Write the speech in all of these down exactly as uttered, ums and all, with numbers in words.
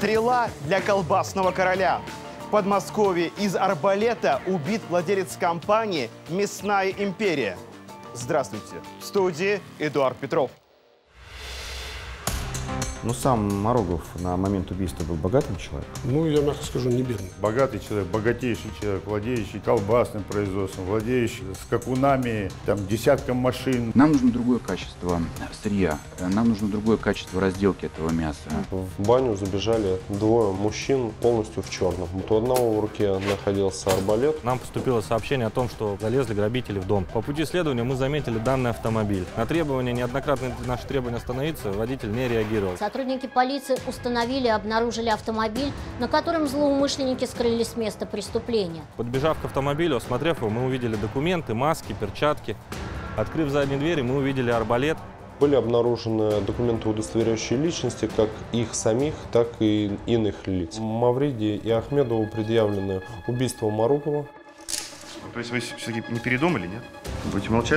Стрела для колбасного короля. В Подмосковье из арбалета убит владелец компании «Мясная империя». Здравствуйте. В студии Эдуард Петров. Ну, сам Морогов на момент убийства был богатым человеком? Ну, я мягко скажу, не бедный. Богатый человек, богатейший человек, владеющий колбасным производством, владеющий скакунами, там, десятком машин. Нам нужно другое качество сырья, нам нужно другое качество разделки этого мяса. В баню забежали двое мужчин полностью в черном. У одного в руке находился арбалет. Нам поступило сообщение о том, что залезли грабители в дом. По пути следования мы заметили данный автомобиль. На требование, неоднократно наши требования остановиться, водитель не реагировал. Сотрудники полиции установили и обнаружили автомобиль, на котором злоумышленники скрылись с места преступления. Подбежав к автомобилю, осмотрев его, мы увидели документы, маски, перчатки. Открыв задние двери, мы увидели арбалет. Были обнаружены документы, удостоверяющие личности, как их самих, так и иных лиц. Мавриди и Ахмедову предъявлено убийство Морогова. То есть вы все-таки не передумали, нет? Будете молчать?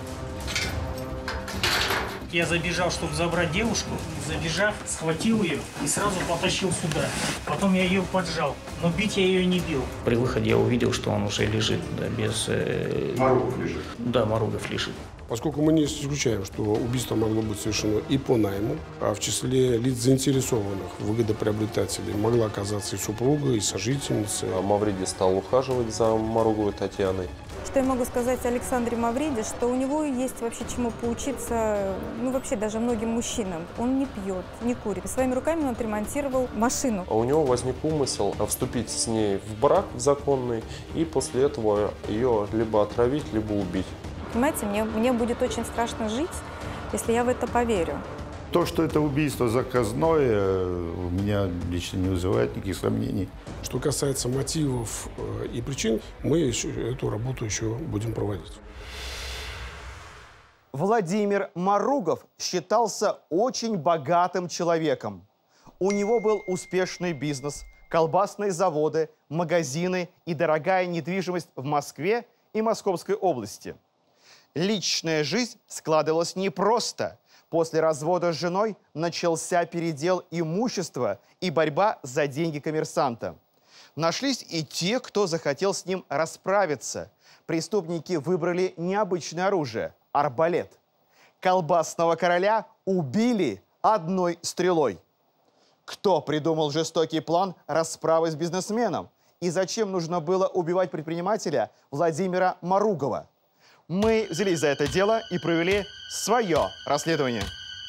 Я забежал, чтобы забрать девушку, забежав, схватил ее и сразу потащил сюда. Потом я ее поджал, но бить я ее не бил. При выходе я увидел, что он уже лежит, да, без... Э... Морогов лежит? Да, Морогов лежит. Поскольку мы не исключаем, что убийство могло быть совершено и по найму, а в числе лиц заинтересованных, выгодоприобретателей, могла оказаться и супруга, и сожительница. Мавриди стал ухаживать за Мороговой Татьяной. Что я могу сказать Александре Мавриди, что у него есть вообще чему поучиться, ну вообще даже многим мужчинам. Он не пьет, не курит. Своими руками он отремонтировал машину. А у него возник умысел вступить с ней в брак законный и после этого ее либо отравить, либо убить. Понимаете, мне, мне будет очень страшно жить, если я в это поверю. То, что это убийство заказное, у меня лично не вызывает никаких сомнений. Что касается мотивов и причин, мы еще, эту работу еще будем проводить. Владимир Морогов считался очень богатым человеком. У него был успешный бизнес, колбасные заводы, магазины и дорогая недвижимость в Москве и Московской области. Личная жизнь складывалась непросто. После развода с женой начался передел имущества и борьба за деньги коммерсанта. Нашлись и те, кто захотел с ним расправиться. Преступники выбрали необычное оружие – арбалет. Колбасного короля убили одной стрелой. Кто придумал жестокий план расправы с бизнесменом? И зачем нужно было убивать предпринимателя Владимира Морогова? Мы взялись за это дело и провели свое расследование.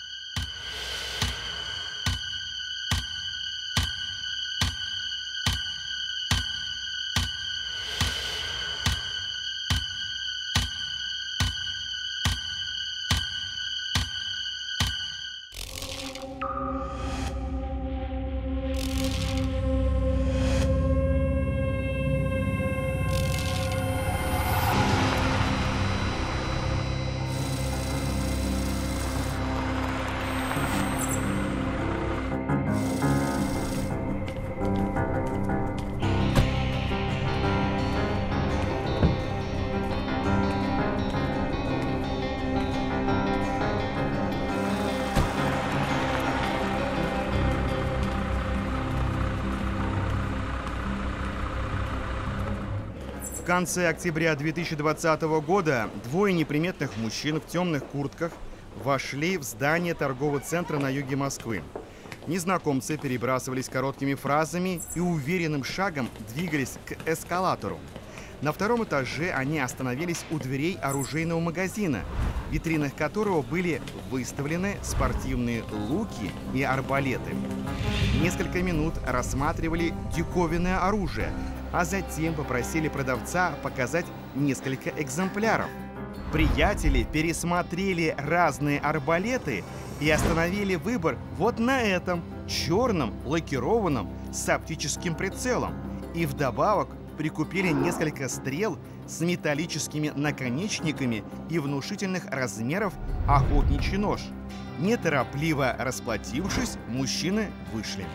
В конце октября две тысячи двадцатого года двое неприметных мужчин в темных куртках вошли в здание торгового центра на юге Москвы. Незнакомцы перебрасывались короткими фразами и уверенным шагом двигались к эскалатору. На втором этаже они остановились у дверей оружейного магазина, в витринах которого были выставлены спортивные луки и арбалеты. Несколько минут рассматривали диковинное оружие, а затем попросили продавца показать несколько экземпляров. Приятели пересмотрели разные арбалеты и остановили выбор вот на этом черном лакированном с оптическим прицелом. И вдобавок прикупили несколько стрел с металлическими наконечниками и внушительных размеров охотничий нож. Неторопливо расплатившись, мужчины вышли.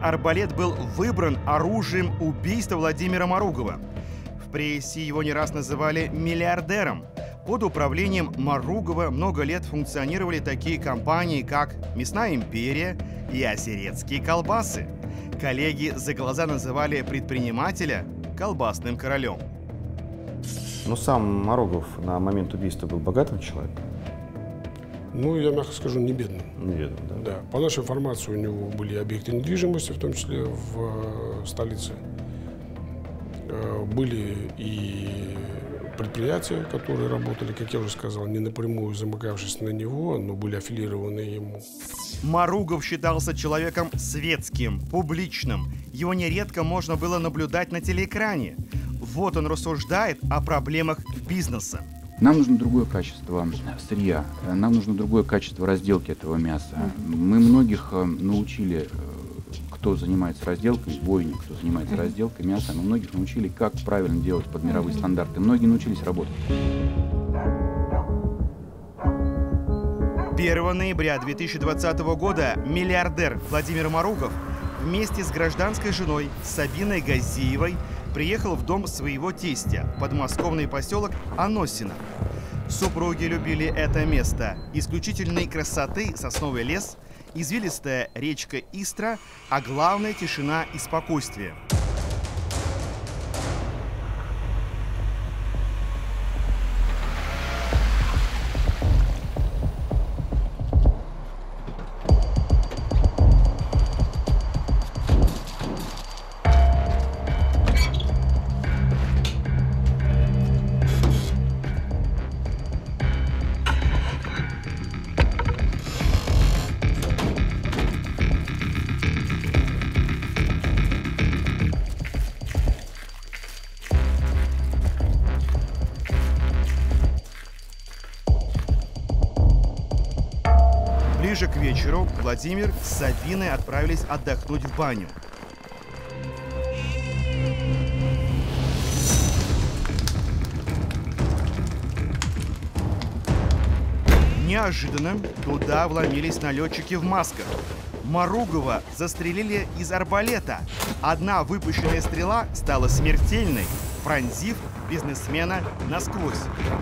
арбалет был выбран оружием убийства Владимира Маругова. В прессе его не раз называли миллиардером. Под управлением Маругова много лет функционировали такие компании, как «Мясная империя» и «Осерецкие колбасы». Коллеги за глаза называли предпринимателя колбасным королем. Но сам Маругов на момент убийства был богатым человеком? Ну, я мягко скажу, не бедным. Не бедным, да. Да. По нашей информации, у него были объекты недвижимости, в том числе в столице. Были и предприятия, которые работали, как я уже сказал, не напрямую замыкавшись на него, но были аффилированы ему. Маругов считался человеком светским, публичным. Его нередко можно было наблюдать на телеэкране. Вот он рассуждает о проблемах бизнеса. Нам нужно другое качество сырья, нам нужно другое качество разделки этого мяса. Мы многих научили, кто занимается разделкой, бойни, кто занимается разделкой мяса, мы многих научили, как правильно делать под мировые стандарты. Многие научились работать. первого ноября две тысячи двадцатого года миллиардер Владимир Маругов вместе с гражданской женой Сабиной Газиевой приехал в дом своего тестя, подмосковный поселок Аносино. Супруги любили это место. Исключительной красоты сосновый лес, извилистая речка Истра, а главное — тишина и спокойствие. Ближе к вечеру Владимир с Сабиной отправились отдохнуть в баню. Неожиданно туда вломились налетчики в масках. Маругова застрелили из арбалета. Одна выпущенная стрела стала смертельной, пронзив бизнесмена насквозь.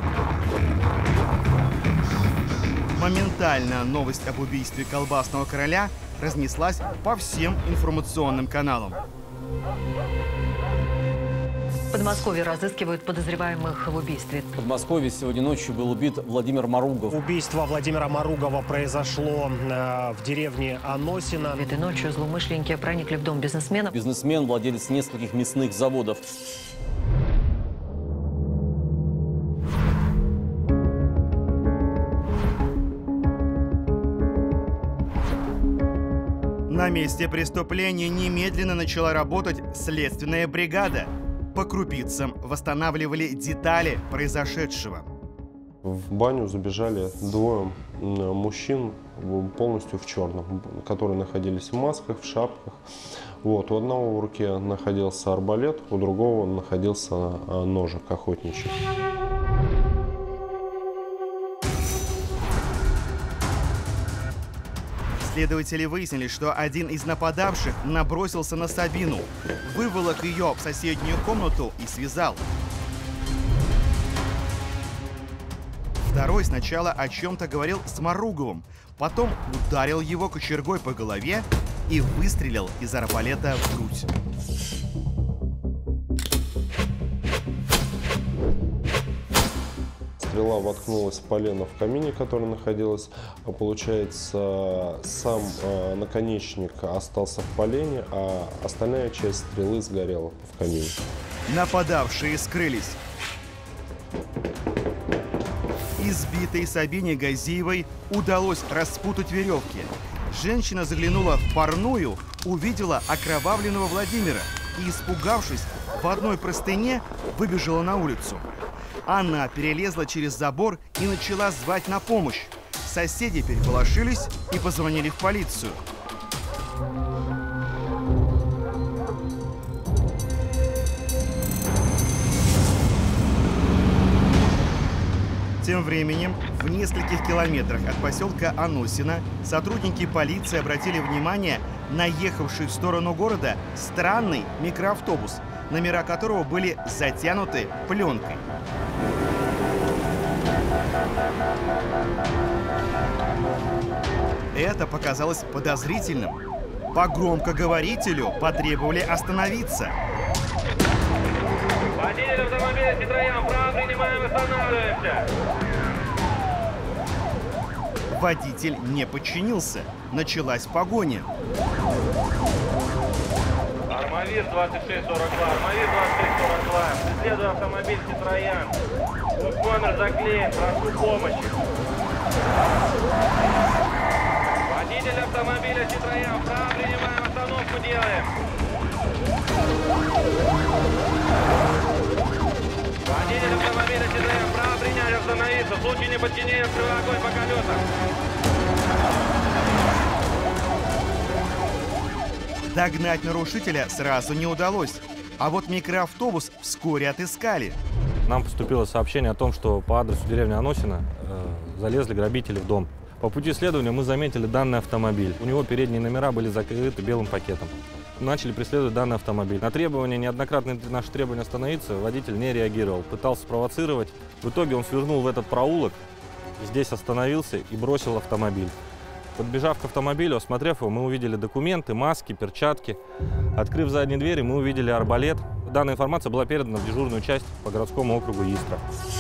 Моментально новость об убийстве колбасного короля разнеслась по всем информационным каналам. В Подмосковье разыскивают подозреваемых в убийстве. В Подмосковье сегодня ночью был убит Владимир Маругов. Убийство Владимира Маругова произошло э, в деревне Аносино. Этой ночью злоумышленники проникли в дом бизнесмена. Бизнесмен, владелец нескольких мясных заводов. На месте преступления немедленно начала работать следственная бригада. По крупицам восстанавливали детали произошедшего. В баню забежали двое мужчин полностью в черном, которые находились в масках, в шапках. Вот. У одного в руке находился арбалет, у другого находился ножик охотничий. Следователи выяснили, что один из нападавших набросился на Сабину, выволок ее в соседнюю комнату и связал. Второй сначала о чем-то говорил с Маруговым, потом ударил его кочергой по голове и выстрелил из арбалета в грудь. Стрела воткнулась в полено в камине, которое находилось. Получается, сам э, наконечник остался в полене, а остальная часть стрелы сгорела в камине. Нападавшие скрылись. Избитой Сабине Газиевой удалось распутать веревки. Женщина заглянула в парную, увидела окровавленного Владимира и, испугавшись, в одной простыне выбежала на улицу. Она перелезла через забор и начала звать на помощь. Соседи переполошились и позвонили в полицию. Тем временем, в нескольких километрах от поселка Аносино сотрудники полиции обратили внимание на ехавший в сторону города странный микроавтобус, номера которого были затянуты пленкой. Это показалось подозрительным. По громкоговорителю потребовали остановиться. Водитель автомобиля «Ситроян», право принимаем, останавливаемся. Водитель не подчинился. Началась погоня. Армавир двадцать шесть сорок два, Армавир двадцать шесть сорок два. Преследую автомобиль «Ситроян». Пусть номер заклеен, прошу помощи. Водитель автомобиля «Ситроян», право принимаем, остановку делаем. Водитель автомобиля «Ситроян», право принять, остановиться. В случае неподчинения открывай огонь по колесам. Догнать нарушителя сразу не удалось, а вот микроавтобус вскоре отыскали. Нам поступило сообщение о том, что по адресу деревни Аносино э, залезли грабители в дом. По пути следования мы заметили данный автомобиль. У него передние номера были закрыты белым пакетом. Начали преследовать данный автомобиль. На требования, неоднократные наши требования остановиться, водитель не реагировал, пытался спровоцировать. В итоге он свернул в этот проулок, здесь остановился и бросил автомобиль. Подбежав к автомобилю, осмотрев его, мы увидели документы, маски, перчатки. Открыв задние двери, мы увидели арбалет. Данная информация была передана в дежурную часть по городскому округу Истра.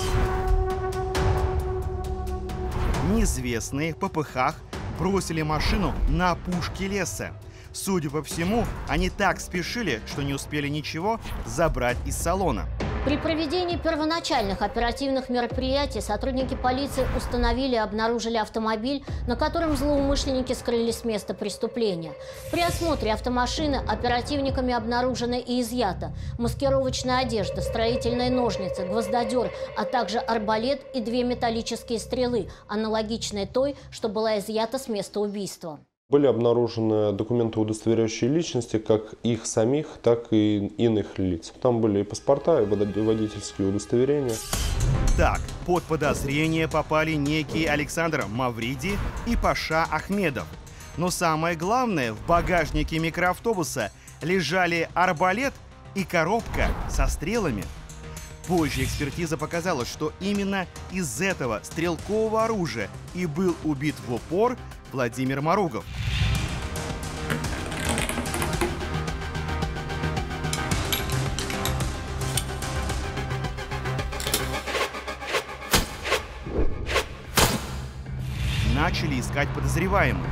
Неизвестные в попыхах бросили машину на опушке леса. Судя по всему, они так спешили, что не успели ничего забрать из салона. При проведении первоначальных оперативных мероприятий сотрудники полиции установили и обнаружили автомобиль, на котором злоумышленники скрылись с места преступления. При осмотре автомашины оперативниками обнаружена и изъята маскировочная одежда, строительные ножницы, гвоздодер, а также арбалет и две металлические стрелы, аналогичные той, что была изъята с места убийства. Были обнаружены документы, удостоверяющие личности, как их самих, так и иных лиц. Там были и паспорта, и водительские удостоверения. Так, под подозрение попали некие Александр Мавриди и Паша Ахмедов. Но самое главное, в багажнике микроавтобуса лежали арбалет и коробка со стрелами. Позже экспертиза показала, что именно из этого стрелкового оружия и был убит в упор Владимир Маругов. Начали искать подозреваемых.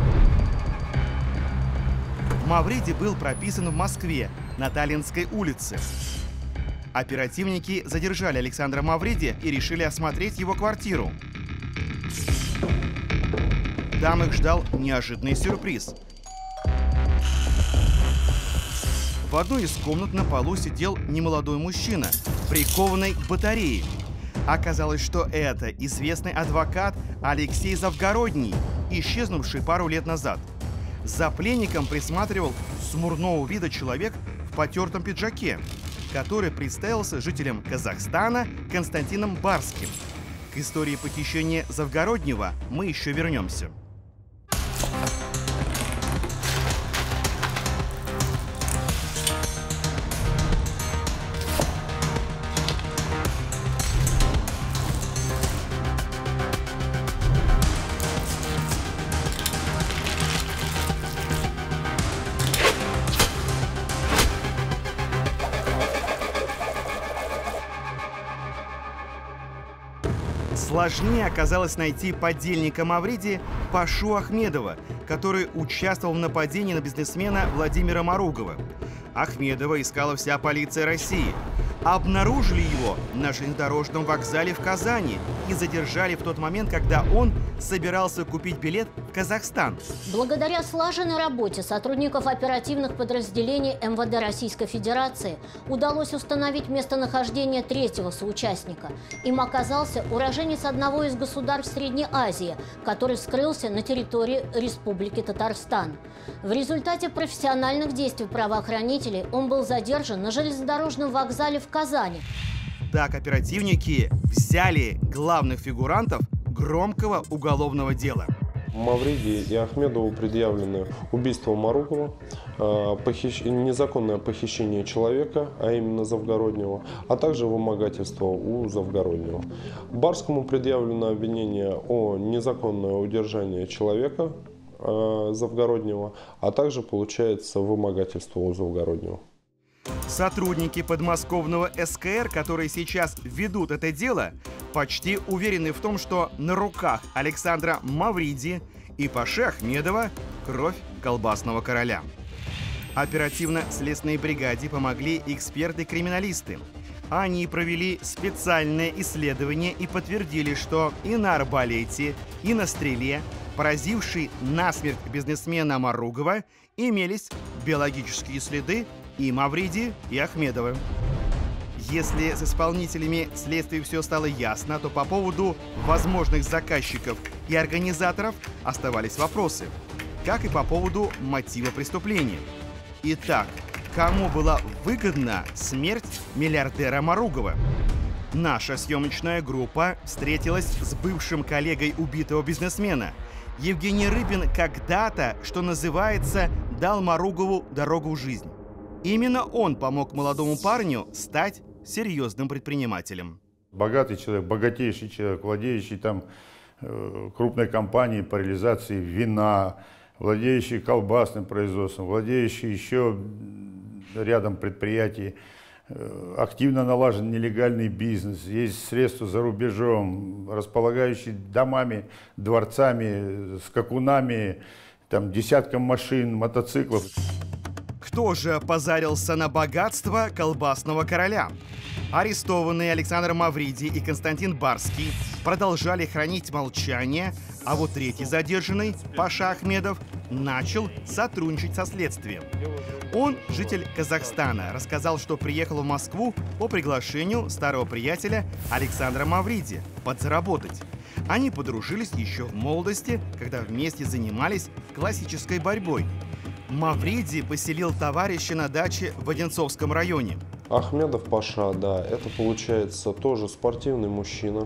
Мавриди был прописан в Москве на Таллинской улице. Оперативники задержали Александра Мавриди и решили осмотреть его квартиру. Там их ждал неожиданный сюрприз. В одной из комнат на полу сидел немолодой мужчина, прикованный к батарее. Оказалось, что это известный адвокат Алексей Завгородний, исчезнувший пару лет назад. За пленником присматривал смурного вида человек в потертом пиджаке, который представился жителем Казахстана Константином Барским. К истории похищения Завгороднего мы еще вернемся. Сложнее оказалось найти подельника Мавриди Пашу Ахмедова, который участвовал в нападении на бизнесмена Владимира Маругова. Ахмедова искала вся полиция России. Обнаружили его на железнодорожном вокзале в Казани и задержали в тот момент, когда он собирался купить билет в Казахстан. Благодаря слаженной работе сотрудников оперативных подразделений эм вэ дэ Российской Федерации удалось установить местонахождение третьего соучастника. Им оказался уроженец одного из государств Средней Азии, который скрылся на территории Республики Татарстан. В результате профессиональных действий правоохранителей он был задержан на железнодорожном вокзале в Казани. так оперативники взяли главных фигурантов громкого уголовного дела. Мавриди и Ахмедову предъявлены убийство Маругова, похищ... незаконное похищение человека, а именно Завгороднего, а также вымогательство у Завгороднего. Барскому предъявлено обвинение о незаконное удержание человека Завгороднего, а также, получается, вымогательство у Завгороднего. Сотрудники подмосковного эс ка эр, которые сейчас ведут это дело, почти уверены в том, что на руках Александра Мавриди и Паши Ахмедова кровь колбасного короля. Оперативно-следственной бригаде помогли эксперты-криминалисты. Они провели специальное исследование и подтвердили, что и на арбалете, и на стреле, поразившей насмерть бизнесмена Маругова, имелись биологические следы и Мавриди, и Ахмедова. Если с исполнителями следствия все стало ясно, то по поводу возможных заказчиков и организаторов оставались вопросы, как и по поводу мотива преступления. Итак, кому была выгодна смерть миллиардера Маругова? Наша съемочная группа встретилась с бывшим коллегой убитого бизнесмена. Евгений Рыбин когда-то, что называется, дал Маругову дорогу в жизнь. Именно он помог молодому парню стать серьезным предпринимателем. Богатый человек, богатейший человек, владеющий там э, крупной компанией по реализации вина, владеющий колбасным производством, владеющий еще рядом предприятий, э, активно налажен нелегальный бизнес, есть средства за рубежом, располагающий домами, дворцами, скакунами, там, десятком машин, мотоциклов. Кто же позарился на богатство колбасного короля? Арестованные Александр Мавриди и Константин Барский продолжали хранить молчание, а вот третий задержанный, Паша Ахмедов, начал сотрудничать со следствием. Он, житель Казахстана, рассказал, что приехал в Москву по приглашению старого приятеля Александра Мавриди подзаработать. Они подружились еще в молодости, когда вместе занимались классической борьбой. Мавриди поселил товарища на даче в Одинцовском районе. Ахмедов Паша, да, это получается тоже спортивный мужчина,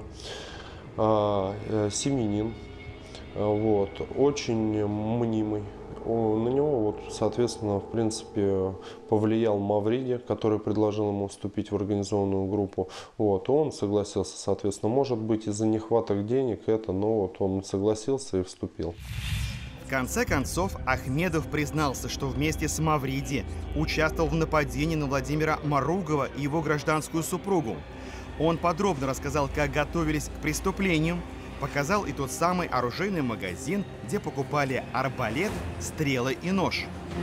э, семьянин, вот, очень мнимый. Он, на него, вот, соответственно, в принципе, повлиял Мавриди, который предложил ему вступить в организованную группу. Вот, он согласился, соответственно, может быть, из-за нехваток денег это, но вот он согласился и вступил. В конце концов, Ахмедов признался, что вместе с Мавриди участвовал в нападении на Владимира Маругова и его гражданскую супругу. Он подробно рассказал, как готовились к преступлению, показал и тот самый оружейный магазин, где покупали арбалет, стрелы и нож.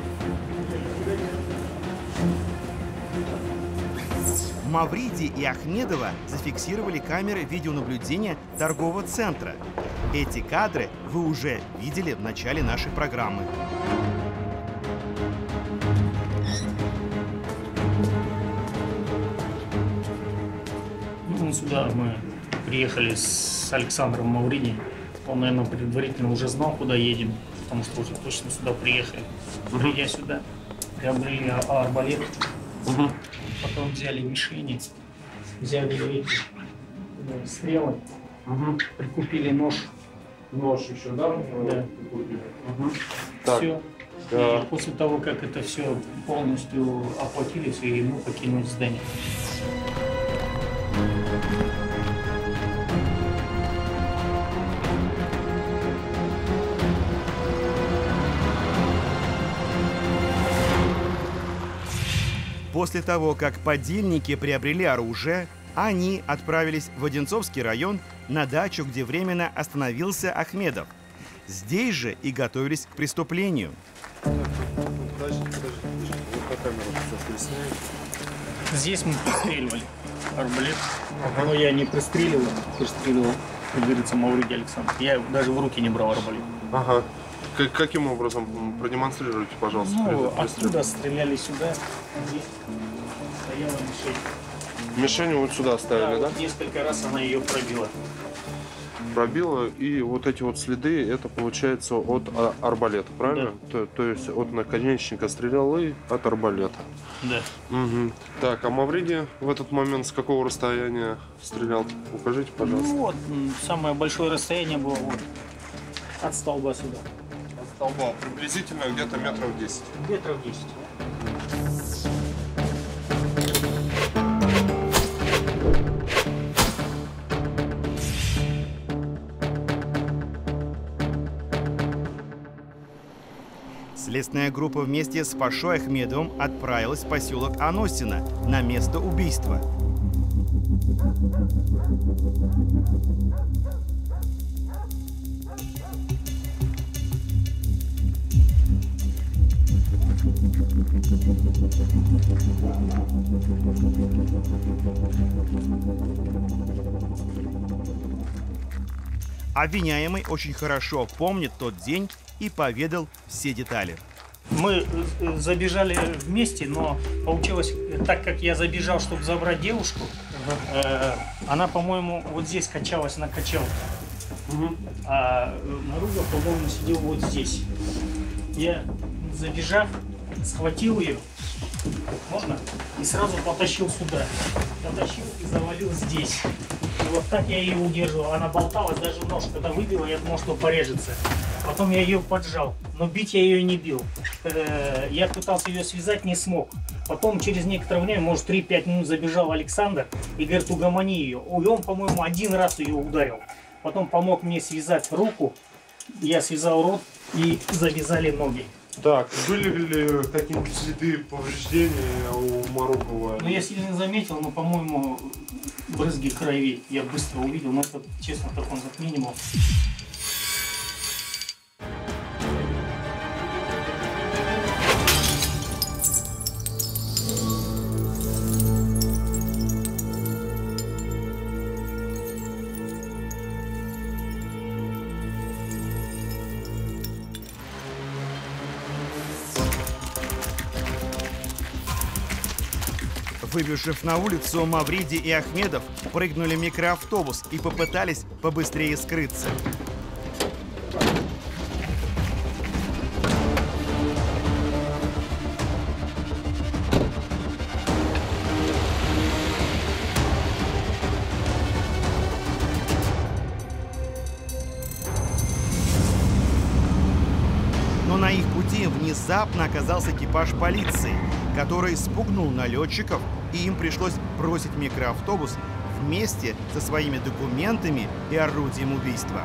Мавриди и Ахмедова зафиксировали камеры видеонаблюдения торгового центра. Эти кадры вы уже видели в начале нашей программы. Ну, сюда мы приехали с Александром Мавриди. Он, наверное, предварительно уже знал, куда едем, потому что уже точно сюда приехали. Придя сюда, приобрели арбалет, угу. Потом взяли мишени, взяли эти э, стрелы, угу. Прикупили нож. Нож еще, да? Да. Угу. Все. Да. И после того, как это все полностью оплатили, все, и мы покинули здание. После того, как подельники приобрели оружие, они отправились в Одинцовский район на дачу, где временно остановился Ахмедов. Здесь же и готовились к преступлению. Здесь мы пристреливали арбалет, но я не пристреливал, пристреливал, как говорится, Мавриди Александр. Я даже в руки не брал арбалет. Ага. Как, каким образом? Продемонстрируйте, пожалуйста. Ну, оттуда стреляли сюда, здесь стояла мишень. Мишень вот сюда ставили, да? да? Вот несколько раз она ее пробила. пробило, и вот эти вот следы, это получается от арбалета, правильно? Да. То, то есть от наконечника стрелялы от арбалета. Да. Угу. Так, а Мавриди в этот момент с какого расстояния стрелял? Укажите, пожалуйста. Ну вот, самое большое расстояние было вот от столба сюда. От столба приблизительно где-то метров десять. Метров десять. Следственная группа вместе с Пашой Ахмедовым отправилась в поселок Аносино на место убийства. Обвиняемый очень хорошо помнит тот день и поведал все детали. Мы забежали вместе, но получилось так, как я забежал, чтобы забрать девушку. Э, она, по-моему, вот здесь качалась на качалке. Угу. А Марugov, по-моему, сидел вот здесь. Я, забежав, схватил ее, можно, и сразу потащил сюда. Потащил и завалил здесь. И вот так я ее удерживал. Она болталась, даже нож, когда выбила, я думал, что порежется. Потом я ее поджал, но бить я ее не бил. Я пытался ее связать, не смог. Потом через некоторое время, может три-пять минут, забежал Александр и говорит, угомони ее. И он, по-моему, один раз ее ударил. Потом помог мне связать руку, я связал рот и завязали ноги. Так, были ли какие-нибудь следы повреждения у Марugова? Ну, я сильно не заметил, но, по-моему, брызги крови я быстро увидел, но это, честно, в таком затмении был. Выбежав на улицу, Мавриди и Ахмедов прыгнули в микроавтобус и попытались побыстрее скрыться. Но на их пути внезапно оказался экипаж полиции, который спугнул налетчиков, и им пришлось бросить микроавтобус вместе со своими документами и орудием убийства.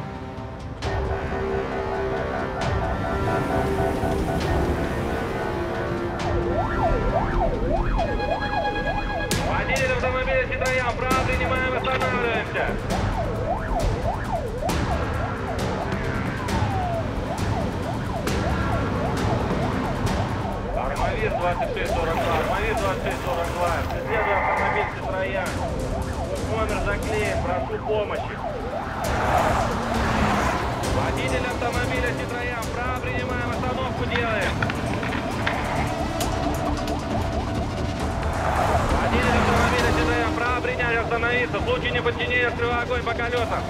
Водитель автомобиля Citroёn, право принимаем, останавливаемся. Армавир двадцать шесть сорок два, Армавир двадцать шесть сорок два, преследуя автомобиль Citroёn. Номер заклеен, прошу помощи. Водитель автомобиля Citroёn, право принимаем, остановку делаем. Водитель автомобиля Citroёn, право принять, остановиться. В случае неподчинения открываю огонь по колесам.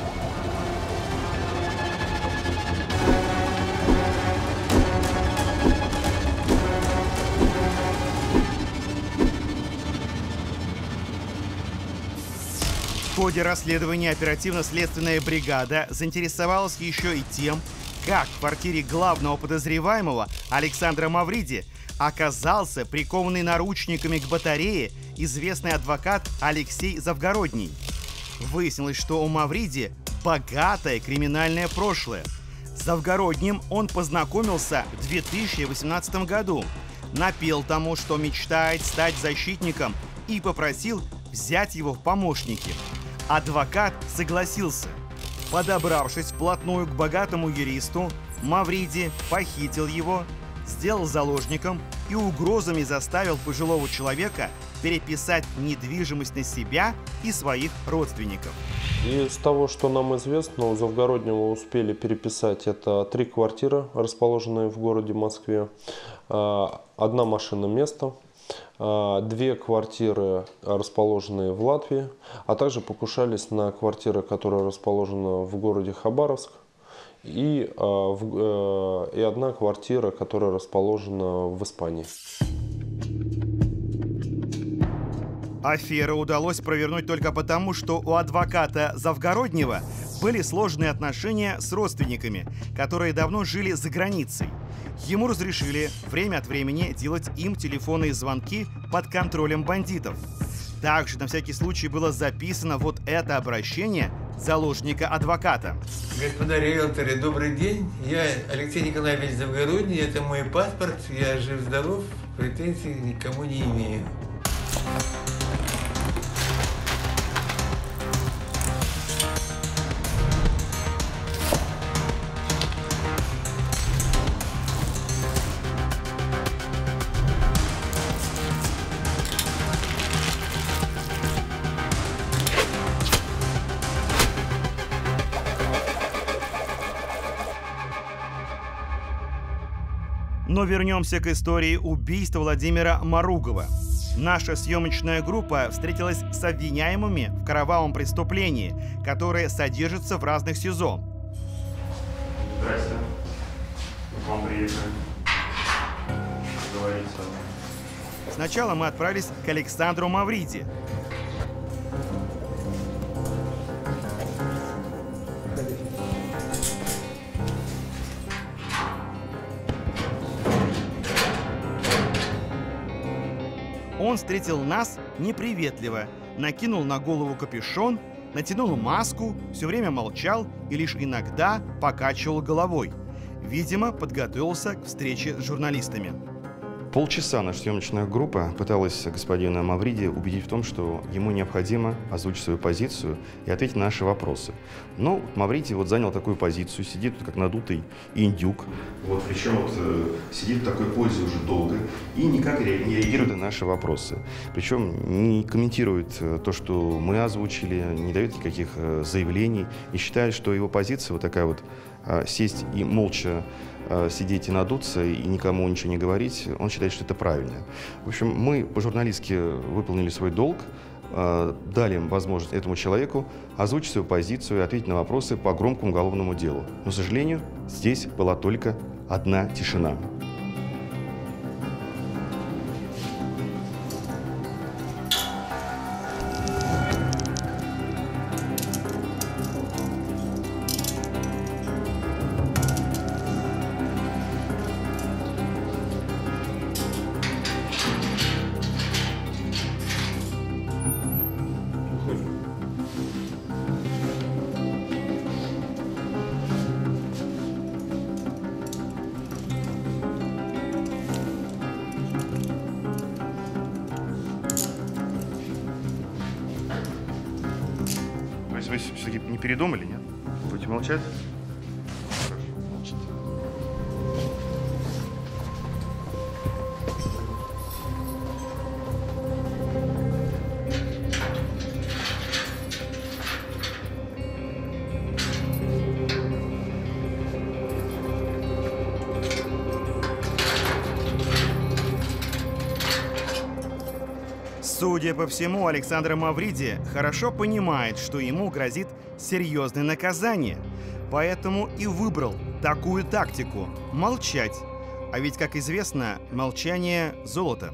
В ходе расследования оперативно-следственная бригада заинтересовалась еще и тем, как в квартире главного подозреваемого Александра Мавриди оказался прикованный наручниками к батарее известный адвокат Алексей Завгородний. Выяснилось, что у Мавриди богатое криминальное прошлое. С Завгородним он познакомился в две тысячи восемнадцатом году, напел тому, что мечтает стать защитником, и попросил взять его в помощники. Адвокат согласился. Подобравшись вплотную к богатому юристу, Мавриди похитил его, сделал заложником и угрозами заставил пожилого человека переписать недвижимость на себя и своих родственников. Из того, что нам известно, у Завгороднего успели переписать это три квартиры, расположенные в городе Москве, одна машина место, две квартиры, расположенные в Латвии, а также покушались на квартиры, которые расположены в городе Хабаровск, и, и одна квартира, которая расположена в Испании. Аферу удалось провернуть только потому, что у адвоката Завгороднего были сложные отношения с родственниками, которые давно жили за границей. Ему разрешили время от времени делать им телефонные звонки под контролем бандитов. Также на всякий случай было записано вот это обращение заложника-адвоката. Господа риэлторы, добрый день. Я Алексей Николаевич Завгородний, это мой паспорт. Я жив-здоров, претензий никому не имею. Но вернемся к истории убийства Владимира Маругова. Наша съемочная группа встретилась с обвиняемыми в кровавом преступлении, которое содержится в разных СИЗО. Здрасте. К вам приехали. Договориться. Сначала мы отправились к Александру Мавриди. Он встретил нас неприветливо, накинул на голову капюшон, натянул маску, все время молчал и лишь иногда покачивал головой. Видимо, подготовился к встрече с журналистами. Полчаса наша съемочная группа пыталась господина Мавриди убедить в том, что ему необходимо озвучить свою позицию и ответить на наши вопросы. Но Мавриди вот занял такую позицию, сидит как надутый индюк. Вот, причем вот, э, сидит в такой позе уже долго и никак не реагирует на наши вопросы. Причем не комментирует э, то, что мы озвучили, не дает никаких э, заявлений и считает, что его позиция вот такая вот э, сесть и молча сидеть и надуться и никому ничего не говорить, он считает, что это правильно. В общем, мы по-журналистски выполнили свой долг, дали возможность этому человеку озвучить свою позицию и ответить на вопросы по громкому уголовному делу. Но, к сожалению, здесь была только одна тишина. Вы все-таки не передумали, нет? Будете молчать? Хорошо, молчите. Судя по всему, Александр Мавриди хорошо понимает, что ему грозит серьезное наказание. Поэтому и выбрал такую тактику – молчать. А ведь, как известно, молчание – золото.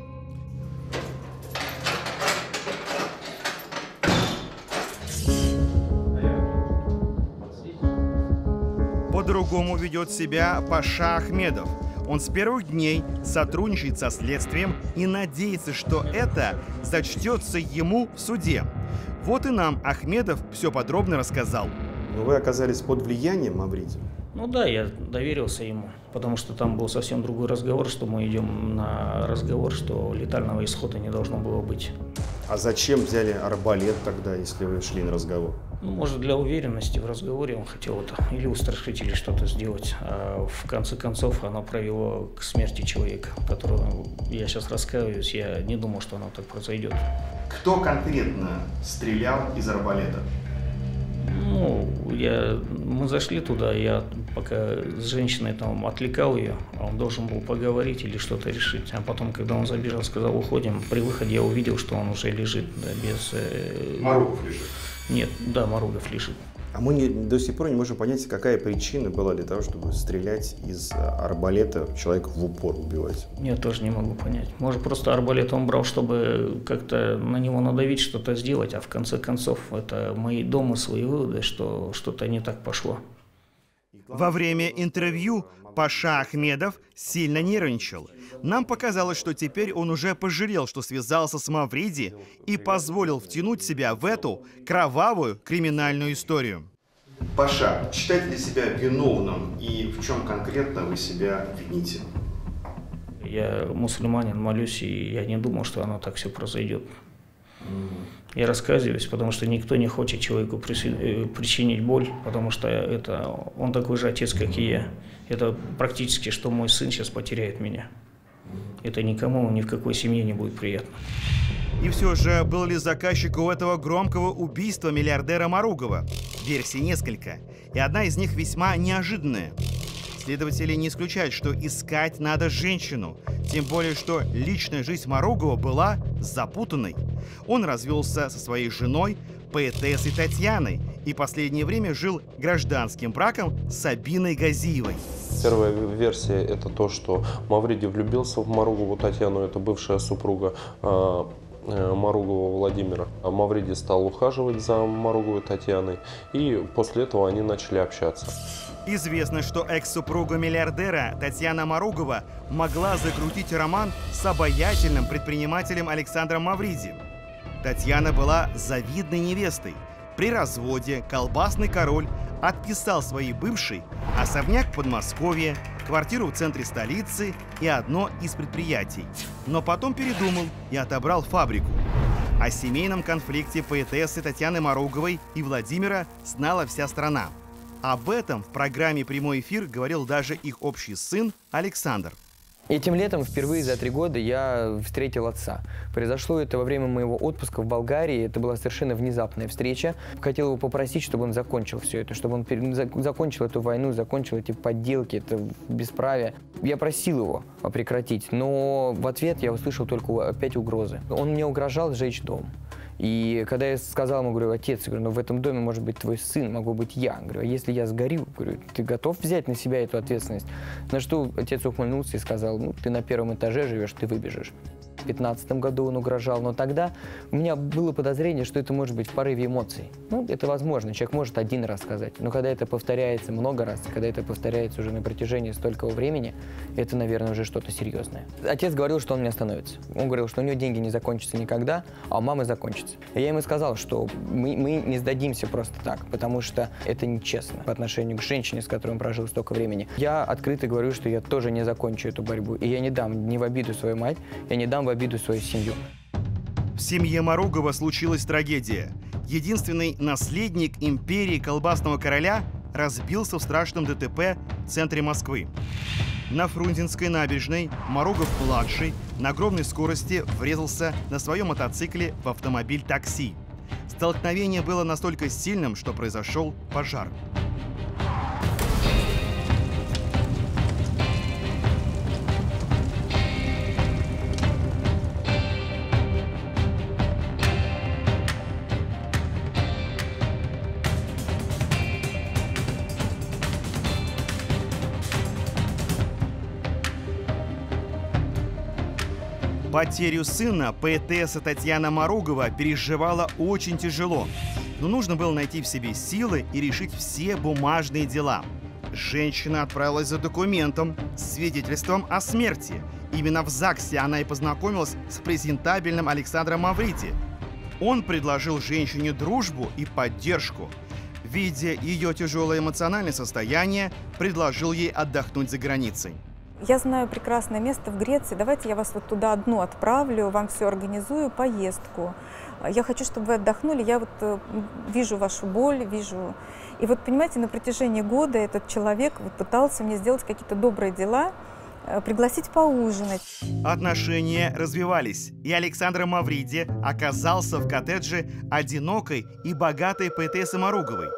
По-другому ведет себя Паша Ахмедов. Он с первых дней сотрудничает со следствием и надеется, что это зачтется ему в суде. Вот и нам Ахмедов все подробно рассказал. Но вы оказались под влиянием Мавриди? Ну да, я доверился ему, потому что там был совсем другой разговор, что мы идем на разговор, что летального исхода не должно было быть. А зачем взяли арбалет тогда, если вы шли на разговор? Ну, может, для уверенности в разговоре он хотел это или устрашить, или что-то сделать. А в конце концов оно привело к смерти человека, которого я сейчас раскаиваюсь. Я не думал, что оно так произойдет. Кто конкретно стрелял из арбалета? Ну, я, мы зашли туда, я Пока с женщиной там отвлекал ее, а он должен был поговорить или что-то решить. А потом, когда он забежал, сказал, уходим, при выходе я увидел, что он уже лежит, да, без... Э... Маругов лежит? Нет, да, Маругов лежит. А мы не, до сих пор не можем понять, какая причина была для того, чтобы стрелять из арбалета человека в упор убивать. Я тоже не могу понять. Может, просто арбалет он брал, чтобы как-то на него надавить, что-то сделать, а в конце концов это мои домыслы и выводы, что что-то не так пошло. Во время интервью Паша Ахмедов сильно нервничал. Нам показалось, что теперь он уже пожалел, что связался с Мавриди и позволил втянуть себя в эту кровавую криминальную историю. Паша, считаете ли себя виновным и в чем конкретно вы себя вините? Я мусульманин, молюсь, и я не думал, что оно так все произойдет. Я рассказываюсь, потому что никто не хочет человеку причинить боль, потому что это, он такой же отец, как и я. Это практически, что мой сын сейчас потеряет меня. Это никому, ни в какой семье не будет приятно. И все же, был ли заказчик у этого громкого убийства миллиардера Маругова? Версий несколько, и одна из них весьма неожиданная. Следователи не исключают, что искать надо женщину, тем более, что личная жизнь Маругова была запутанной. Он развелся со своей женой, поэтессой Татьяной, и последнее время жил гражданским браком с Сабиной Газиевой. Первая версия – это то, что Мавриди влюбился в Маругову Татьяну, это бывшая супруга Маругова Владимира. Мавриди стал ухаживать за Маруговой Татьяной, и после этого они начали общаться. Известно, что экс-супруга миллиардера Татьяна Маругова могла закрутить роман с обаятельным предпринимателем Александром Мавриди. Татьяна была завидной невестой. При разводе колбасный король отписал своей бывшей особняк в Подмосковье, квартиру в центре столицы и одно из предприятий. Но потом передумал и отобрал фабрику. О семейном конфликте поэтессы Татьяны Маруговой и Владимира знала вся страна. Об этом в программе «Прямой эфир» говорил даже их общий сын Александр. Этим летом впервые за три года я встретил отца. Произошло это во время моего отпуска в Болгарии. Это была совершенно внезапная встреча. Хотел его попросить, чтобы он закончил все это, чтобы он закончил эту войну, закончил эти подделки, это бесправие. Я просил его прекратить, но в ответ я услышал только опять угрозы. Он мне угрожал сжечь дом. И когда я сказал ему, говорю, отец, говорю, ну в этом доме может быть твой сын, могу быть я. Говорю, а если я сгорю, говорю, ты готов взять на себя эту ответственность? На что отец ухмыльнулся и сказал, ну ты на первом этаже живешь, ты выбежишь. В две тысячи пятнадцатом году он угрожал, но тогда у меня было подозрение, что это может быть в порыве эмоций. Ну, это возможно, человек может один раз сказать, но когда это повторяется много раз, когда это повторяется уже на протяжении столького времени, это, наверное, уже что-то серьезное. Отец говорил, что он не остановится. Он говорил, что у него деньги не закончатся никогда, а у мамы закончатся. И я ему сказал, что мы, мы не сдадимся просто так, потому что это нечестно по отношению к женщине, с которой он прожил столько времени. Я открыто говорю, что я тоже не закончу эту борьбу, и я не дам ни в обиду свою мать, я не дам в обиду свою семью. В семье Маругова случилась трагедия. Единственный наследник империи колбасного короля разбился в страшном ДТП в центре Москвы. На Фрунзенской набережной Маругов-младший на огромной скорости врезался на своем мотоцикле в автомобиль-такси. Столкновение было настолько сильным, что произошел пожар. Потерю сына поэтесса Татьяна Маругова переживала очень тяжело. Но нужно было найти в себе силы и решить все бумажные дела. Женщина отправилась за документом, свидетельством о смерти. Именно в ЗАГСе она и познакомилась с презентабельным Александром Мавриди. Он предложил женщине дружбу и поддержку. Видя ее тяжелое эмоциональное состояние, предложил ей отдохнуть за границей. Я знаю прекрасное место в Греции, давайте я вас вот туда одну отправлю, вам все организую, поездку. Я хочу, чтобы вы отдохнули, я вот вижу вашу боль, вижу... И вот, понимаете, на протяжении года этот человек вот пытался мне сделать какие-то добрые дела, пригласить поужинать. Отношения развивались, и Александр Мавриди оказался в коттедже одинокой и богатой поэтессы Маруговой.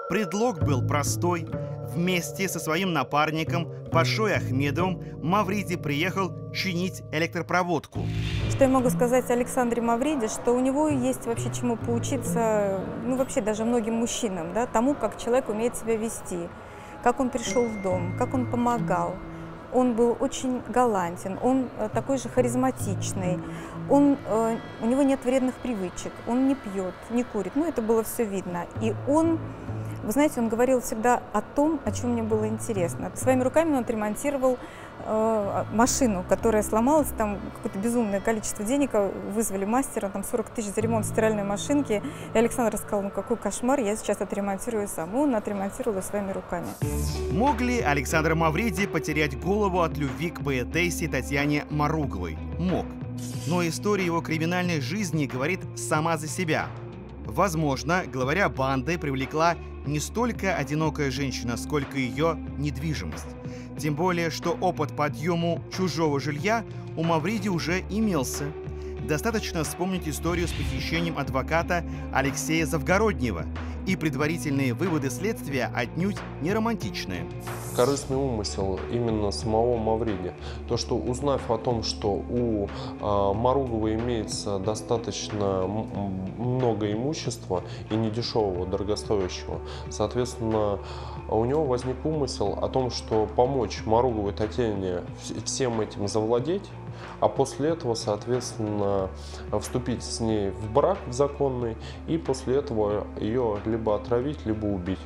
Предлог был простой. Вместе со своим напарником Пашой Ахмедовым Мавриди приехал чинить электропроводку. Что я могу сказать о Александре Мавриди, что у него есть вообще чему поучиться, ну вообще даже многим мужчинам, да, тому, как человек умеет себя вести, как он пришел в дом, как он помогал. Он был очень галантен, он такой же харизматичный, он, э, у него нет вредных привычек, он не пьет, не курит, ну это было все видно. И он, вы знаете, он говорил всегда о том, о чем мне было интересно. Своими руками он отремонтировал э, машину, которая сломалась, там какое-то безумное количество денег, вызвали мастера, там сорок тысяч за ремонт стиральной машинки. И Александр сказал, ну какой кошмар, я сейчас отремонтирую сам. И он отремонтировал ее своими руками. Мог ли Александр Мавриди потерять голову от любви к поэтессе Татьяне Маруговой? Мог. Но история его криминальной жизни говорит сама за себя. Возможно, главаря банды привлекла не столько одинокая женщина, сколько ее недвижимость. Тем более, что опыт подъему чужого жилья у Мавриди уже имелся. Достаточно вспомнить историю с похищением адвоката Алексея Завгороднего. И предварительные выводы следствия отнюдь не романтичные. Корыстный умысел именно самого Мавриди. То, что узнав о том, что у э, Маругова имеется достаточно много имущества и недешевого, дорогостоящего, соответственно, у него возник умысел о том, что помочь Маруговой Татьяне всем этим завладеть, а после этого, соответственно, вступить с ней в брак законный и после этого ее либо отравить, либо убить.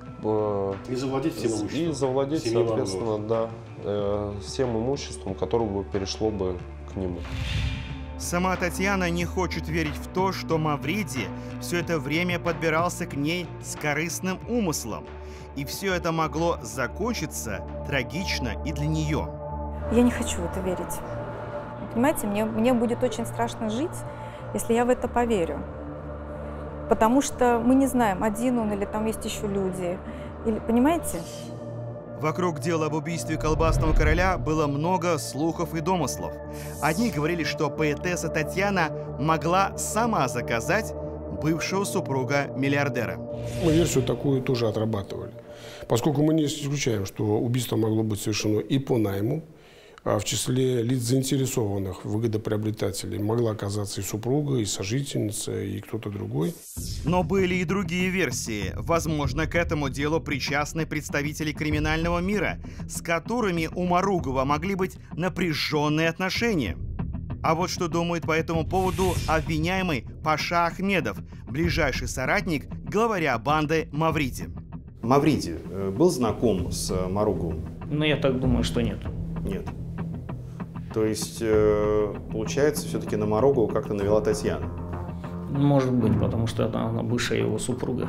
И завладеть всем имуществом. И завладеть, соответственно, да, всем имуществом, которое бы перешло бы к нему. Сама Татьяна не хочет верить в то, что Мавриди все это время подбирался к ней с корыстным умыслом. И все это могло закончиться трагично и для нее. Я не хочу в это верить. Понимаете, мне, мне будет очень страшно жить, если я в это поверю. Потому что мы не знаем, один он или там есть еще люди. Или, понимаете? Вокруг дела об убийстве колбасного короля было много слухов и домыслов. Одни говорили, что поэтесса Татьяна могла сама заказать бывшего супруга миллиардера. Мы версию такую тоже отрабатывали. Поскольку мы не исключаем, что убийство могло быть совершено и по найму, а в числе лиц заинтересованных, выгодоприобретателей, могла оказаться и супруга, и сожительница, и кто-то другой. Но были и другие версии. Возможно, к этому делу причастны представители криминального мира, с которыми у Маругова могли быть напряженные отношения. А вот что думает по этому поводу обвиняемый Паша Ахмедов, ближайший соратник главаря банды Мавриди. Мавриди был знаком с Маруговым? Ну, я так думаю, что нет. Нет. То есть, получается, все-таки на Маругову как-то навела Татьяна? Может быть, потому что она, она бывшая его супруга.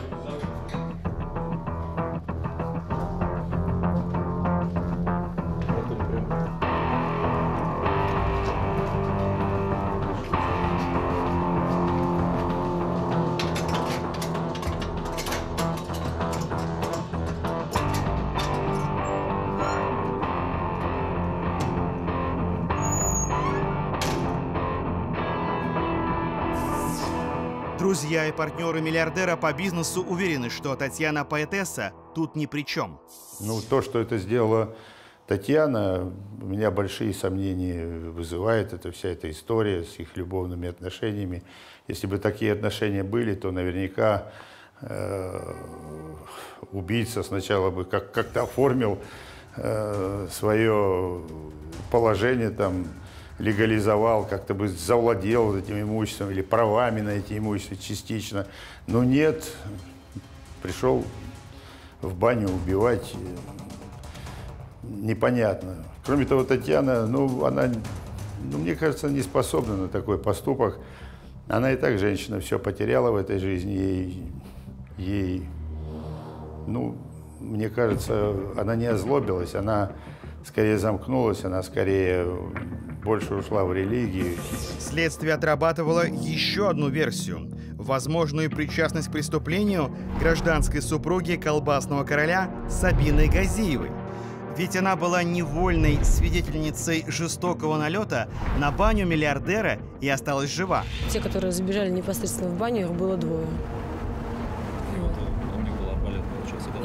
Друзья и партнеры миллиардера по бизнесу уверены, что Татьяна поэтесса тут ни при чем. Ну, то, что это сделала Татьяна, у меня большие сомнения вызывает эта вся эта история с их любовными отношениями. Если бы такие отношения были, то наверняка э, убийца сначала бы как- как-то оформил э, свое положение там, легализовал, как-то бы завладел этим имуществом или правами на эти имущества частично. Но нет, пришел в баню убивать, непонятно. Кроме того, Татьяна, ну, она, ну, мне кажется, не способна на такой поступок. Она и так женщина все потеряла в этой жизни, ей, ей, ну, мне кажется, она не озлобилась, она скорее замкнулась, она скорее больше ушла в религию. Следствие отрабатывало еще одну версию – возможную причастность к преступлению гражданской супруги колбасного короля Сабины Газиевой. Ведь она была невольной свидетельницей жестокого налета на баню миллиардера и осталась жива. Те, которые забежали непосредственно в баню, их было двое.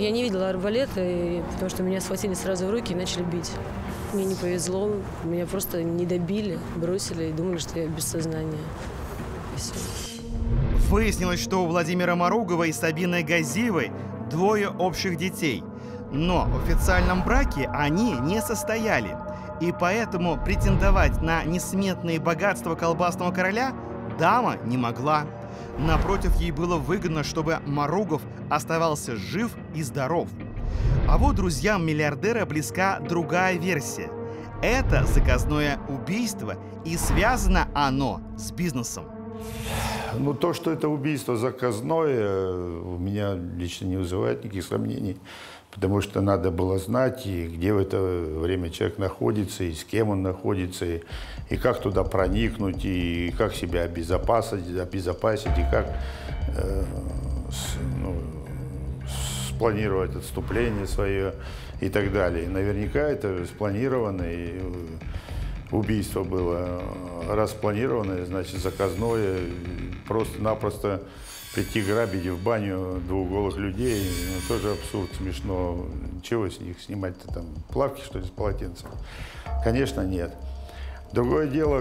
Я не видела арбалета, и, потому что меня схватили сразу в руки и начали бить. Мне не повезло, меня просто не добили, бросили и думали, что я без сознания. И все. Выяснилось, что у Владимира Маругова и Сабины Газиевой двое общих детей. Но в официальном браке они не состояли. И поэтому претендовать на несметные богатства колбасного короля дама не могла. Напротив, ей было выгодно, чтобы Маругов оставался жив и здоров. А вот друзьям миллиардера близка другая версия. Это заказное убийство, и связано оно с бизнесом. Ну, то, что это убийство заказное, у меня лично не вызывает никаких сомнений, потому что надо было знать, и где в это время человек находится, и с кем он находится, и, и как туда проникнуть, и как себя обезопасить, обезопасить и как э, с, ну, спланировать отступление свое и так далее. И наверняка это спланированное убийство было. Раз спланированное, значит, заказное, просто-напросто прийти грабить в баню двух голых людей, ну, тоже абсурд, смешно. Чего с них снимать-то там? Плавки, что ли, с полотенцем? Конечно, нет. Другое дело,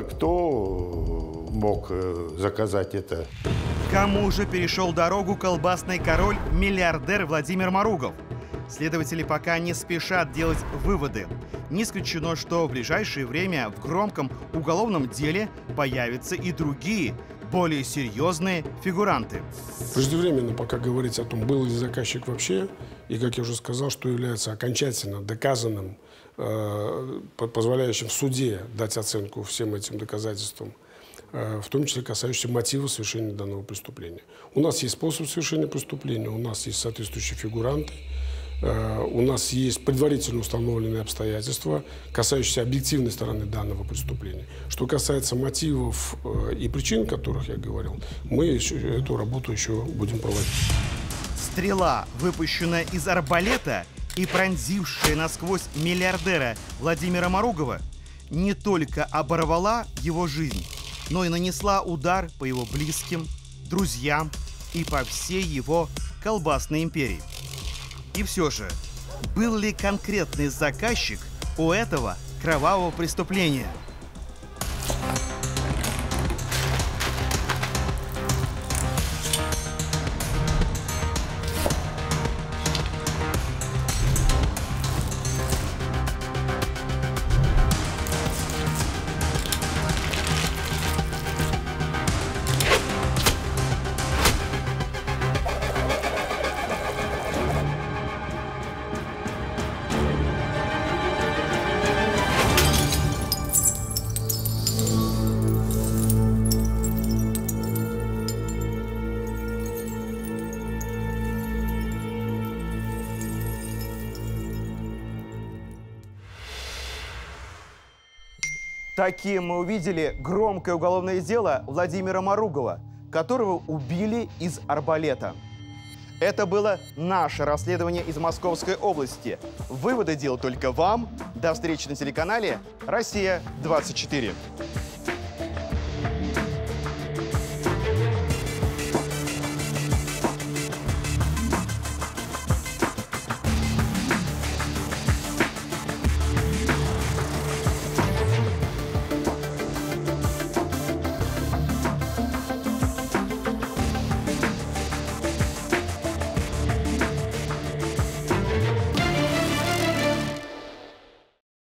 кто мог заказать это? Кому же перешел дорогу колбасный король, миллиардер Владимир Маругов? Следователи пока не спешат делать выводы. Не исключено, что в ближайшее время в громком уголовном деле появятся и другие, более серьезные фигуранты. Преждевременно пока говорить о том, был ли заказчик вообще, и, как я уже сказал, что является окончательно доказанным, э, позволяющим в суде дать оценку всем этим доказательствам, э, в том числе касающимся мотива совершения данного преступления. У нас есть способ совершения преступления, у нас есть соответствующие фигуранты, э, у нас есть предварительно установленные обстоятельства, касающиеся объективной стороны данного преступления. Что касается мотивов э, и причин, о которых я говорил, мы еще, эту работу еще будем проводить. Стрела, выпущенная из арбалета и пронзившая насквозь миллиардера Владимира Маругова, не только оборвала его жизнь, но и нанесла удар по его близким, друзьям и по всей его колбасной империи. И все же, был ли конкретный заказчик у этого кровавого преступления? Таким мы увидели громкое уголовное дело Владимира Маругова, которого убили из арбалета. Это было наше расследование из Московской области. Выводы делал только вам. До встречи на телеканале «Россия двадцать четыре».